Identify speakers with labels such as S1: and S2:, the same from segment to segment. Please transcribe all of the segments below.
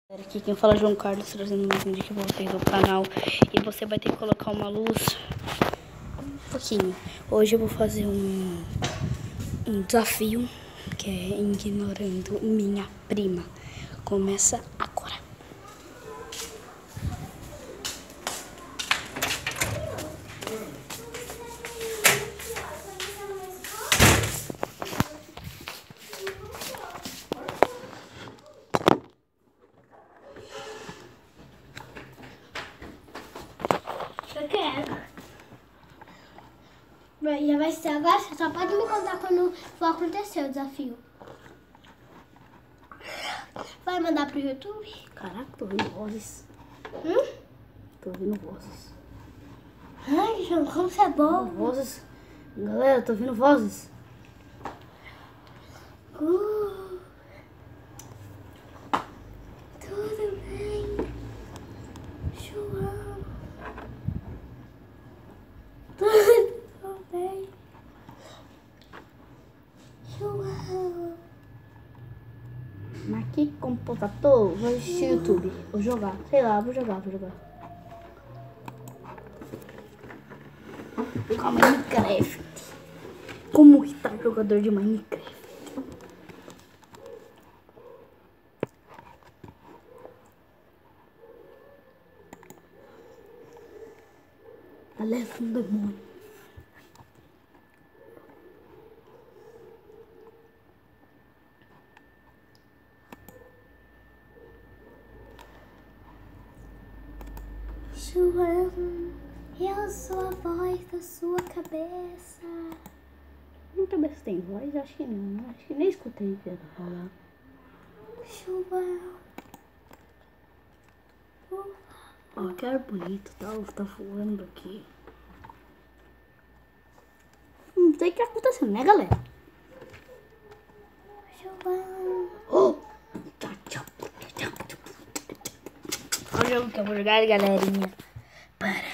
S1: Aqui quem fala é João Carlos, trazendo mais um vídeo aqui pra vocês do canal. E você vai ter que colocar uma luz um pouquinho. Hoje eu vou fazer um desafio que é ignorando minha prima. Começa agora.
S2: Eu quero. Já vai ser agora, você só pode me contar quando for acontecer o desafio. Vai mandar pro YouTube?
S1: Caraca, tô ouvindo vozes. Tô ouvindo vozes.
S2: Ai, João, como você é bom.
S1: Vozes. Galera, tô ouvindo vozes.
S2: Tudo bem, João? Tudo bem, João?
S1: Mas que computador? Vou assistir YouTube. Vou jogar. Sei lá, vou jogar. Com Minecraft. Como está jogador de Minecraft? Alerta um demônio.
S2: João, eu sou a voz da sua cabeça.
S1: Minha cabeça tem voz? Acho que não. Acho que nem escutei o que ela falar.
S2: João.
S1: Ó, que ar bonito, tá voando aqui. Não sei o que tá acontecendo, né, galera?
S2: João.
S1: Oh! Olha o jogo que eu vou jogar, galerinha. Parará.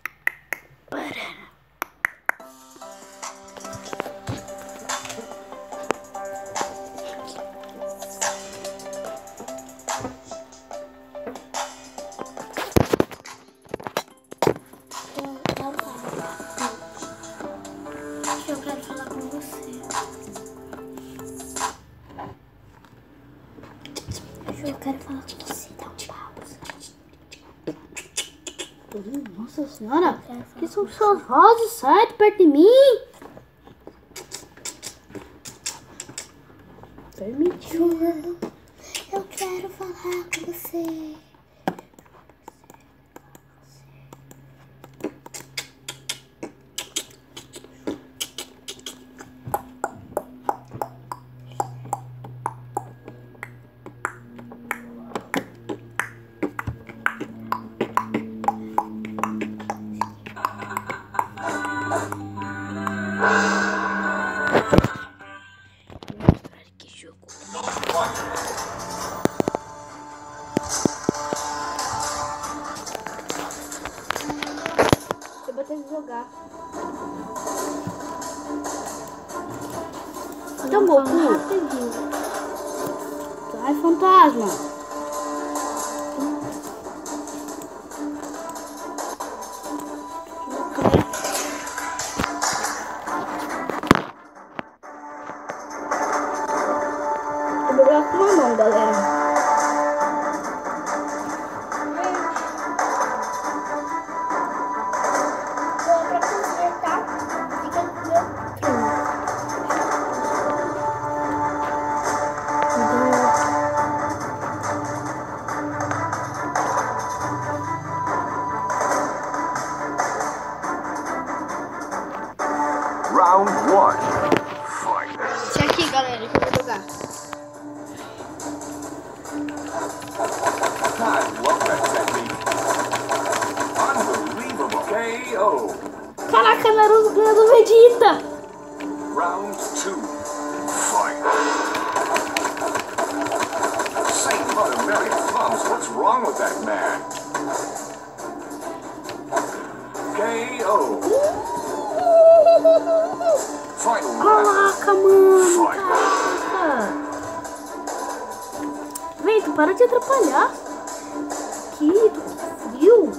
S2: Eu quero falar com você. Eu quero falar com você. Dá um pausa.
S1: Nossa senhora, que são suas vozes? Sai de perto de mim. Permitiu.
S2: João, eu quero falar com você.
S1: Que jogo. Eu vou ter que jogar. Cadê o Goku? Sai, fantasma. Eu vou jogar com uma mão, galera.
S2: Pra consertar, fica no meu trono.
S3: Round 1. Fight.
S1: Esse aqui, galera, que eu vou jogar.
S3: I love that technique. Unbelievable. KO.
S1: Caraca, Naruto ganhou do Vegeta.
S3: Round 2. Fight. Saint Mother Mary Thumbs, what's wrong with that man? KO. Final round.
S1: Caraca, mano.
S3: Fight.
S1: Caraca. Vem, tu para de atrapalhar. Que frio.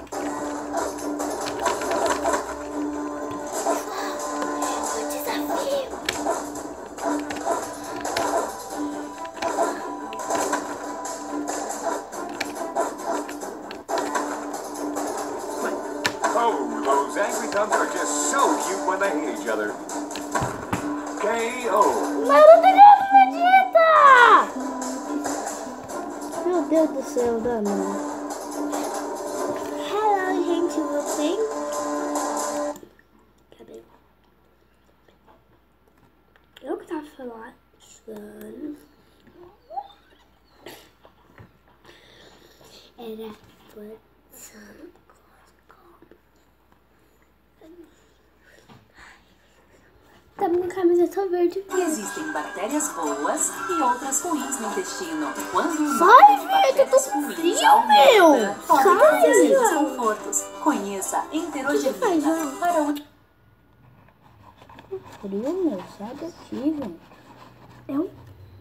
S3: Oh, those angry cubs are just so cute when they hate each other. KO.
S1: Mas não tem nada, acredita! Meu Deus do céu, Dani.
S2: Hello, gente, você? Cadê? Eu que tava falando. Era tá com camiseta verde.
S4: Existem bactérias boas e outras ruins no intestino. Quando uma
S1: Sai,
S4: das
S1: velho, eu tô
S4: bactérias
S1: com
S4: ruins
S1: frio,
S4: aumenta,
S1: meu.
S4: pode
S1: Sai,
S4: trazer
S1: João.
S4: desconfortos. Conheça
S2: O que faz,
S4: enterogermina
S2: João?
S4: para o
S1: Frio, meu, sai daqui, velho.
S2: Eu?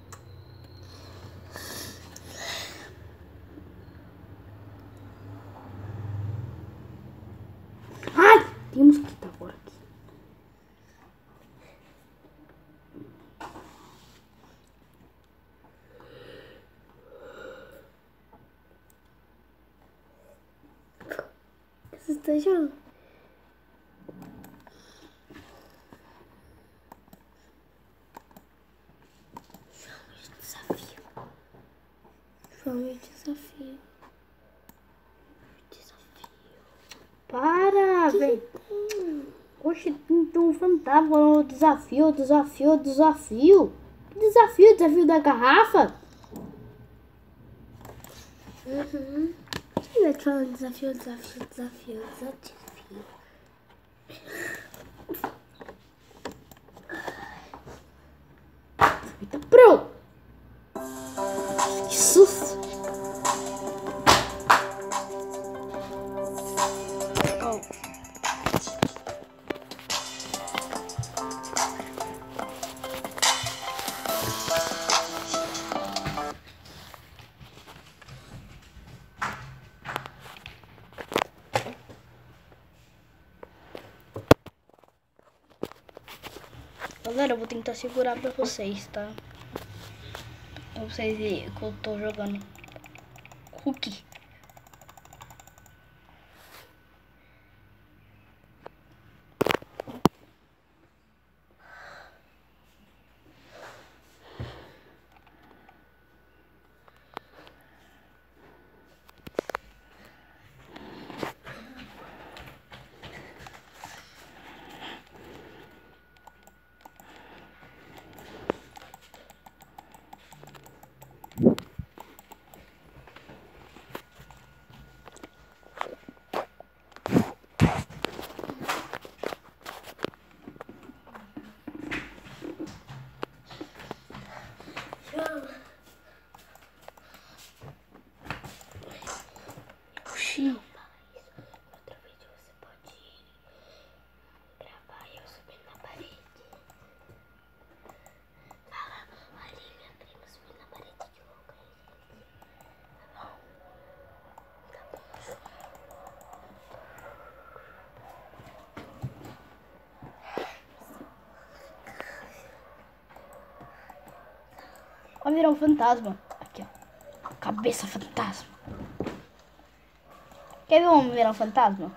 S1: Ai, tem um mosquito agora aqui.
S2: Você está jogando? Vamos de desafio.
S1: Para, velho. Oxe, tem um fantasma no desafio. Que desafio? Desafio da garrafa?
S2: Uhum. Quem vai te falando desafio?
S1: Eita, pronto. Que susto. Galera, eu vou tentar segurar pra vocês, tá? Pra vocês verem que eu tô jogando cookie. Oxi.
S2: Outra vez você pode gravar eu subindo na parede. Fala, olha minha prima subindo na parede de louco aí. Tá bom? Tá bom.
S1: Vai virar um fantasma. Aqui, ó. Cabeça fantasma. Quer ver um homem virar um fantasma?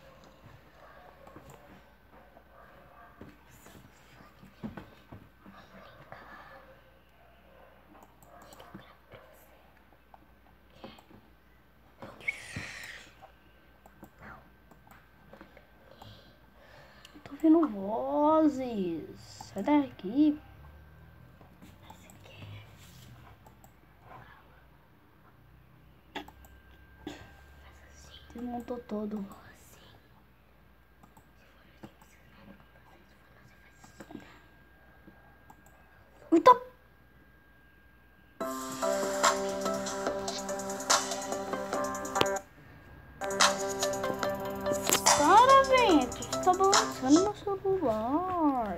S1: Tô ouvindo vozes. Sai daqui. Desmontou todo. Eita! Para, velho. Tu tá balançando no celular.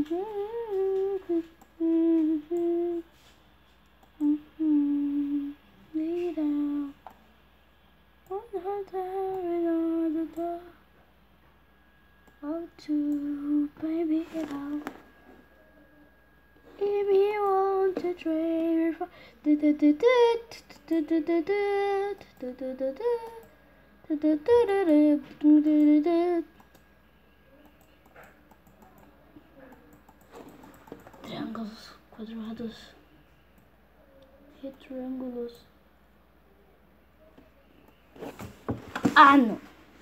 S1: To baby now, if you want to trade for triângulos, quadrados, retângulos. Ah, não.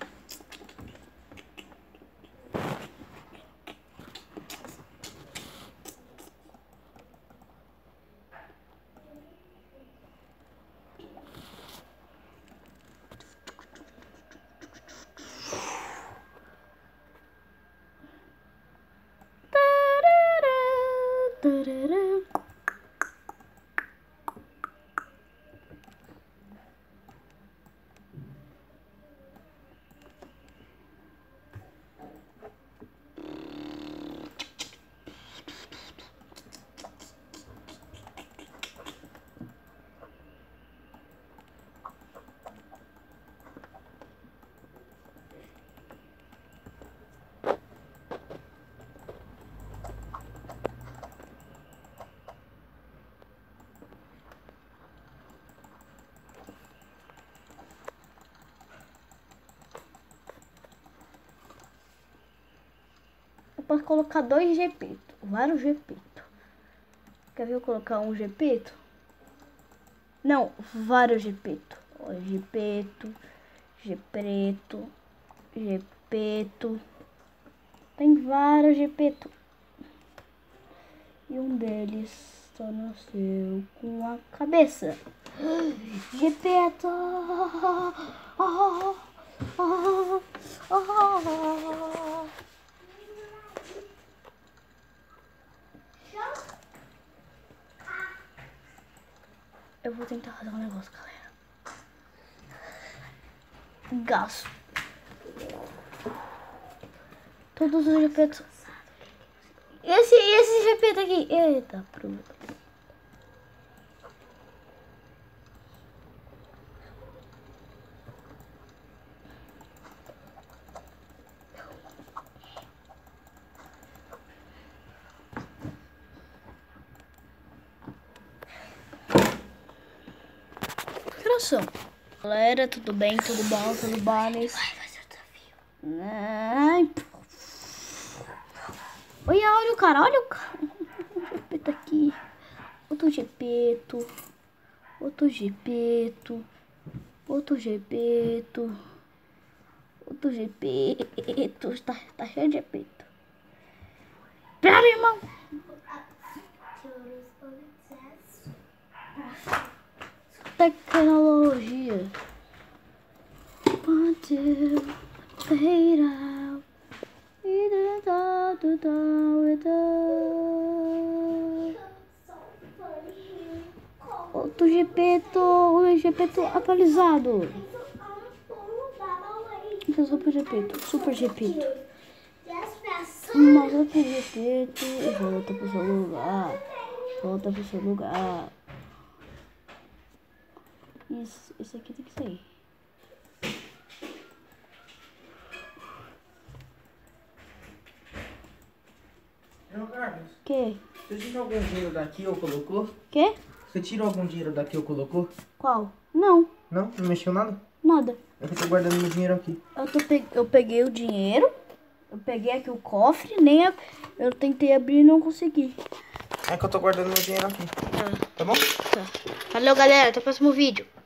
S1: Eu posso colocar 2 gepetos, vários gepetos. Quer ver eu colocar um gepeto? Não, vários gepetos. Ó, gepeto, gepreto, gepeto. Tem vários gepetos. E um deles só nasceu com a cabeça. Gepeto! Eu vou tentar fazer um negócio, galera. Gasto. Todos os gepetos. Esse gepeto aqui. Eita, pronto. Galera, tudo bem? Tudo bom? Tudo bom?
S2: Vai fazer o desafio.
S1: Ai, olha o cara, olha o cara. Gepeto aqui. Outro gepeto. Outro gepeto. Outro gepeto. Outro gepeto. Tá cheio de gepeto. Pera, meu irmão. Tecnologia. Outro gepeto, o gepeto atualizado. Super gepeto, super gepeto. Mas outro gepeto, volta pro seu lugar. Volta pro seu lugar. Isso, esse aqui tem que sair.
S5: Não, Carlos.
S1: Que?
S5: Você tirou algum dinheiro daqui ou colocou?
S1: Que?
S5: Você tirou algum dinheiro daqui ou colocou?
S1: Qual? Não,
S5: Não? Não mexeu nada?
S1: nada.
S5: Eu tô guardando meu dinheiro aqui.
S1: Eu peguei o dinheiro. Eu peguei aqui o cofre, eu tentei abrir e não consegui.
S5: É que eu tô guardando meu dinheiro aqui. Tá bom?
S1: Tá. Valeu, galera. Até o próximo vídeo.